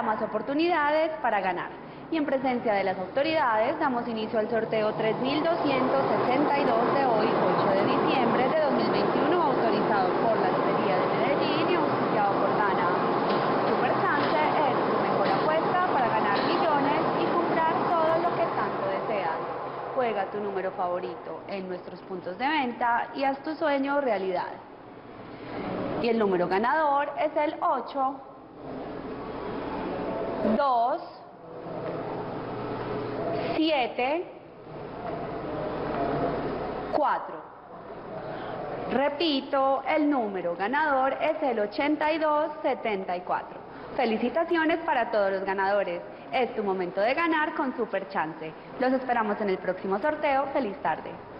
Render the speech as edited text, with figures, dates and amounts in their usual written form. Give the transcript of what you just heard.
habrá más oportunidades para ganar. Y en presencia de las autoridades damos inicio al sorteo 3262 de hoy, 8 de diciembre de 2021, autorizado por la Lotería de Medellín y auspiciado por Dana. Super Chance es tu mejor apuesta para ganar millones y comprar todo lo que tanto deseas. Juega tu número favorito en nuestros puntos de venta y haz tu sueño realidad. Y el número ganador es el 8, 2, 7, 4. Repito, el número ganador es el 8274. Felicitaciones para todos los ganadores. Es tu momento de ganar con Super Chance. Los esperamos en el próximo sorteo. Feliz tarde.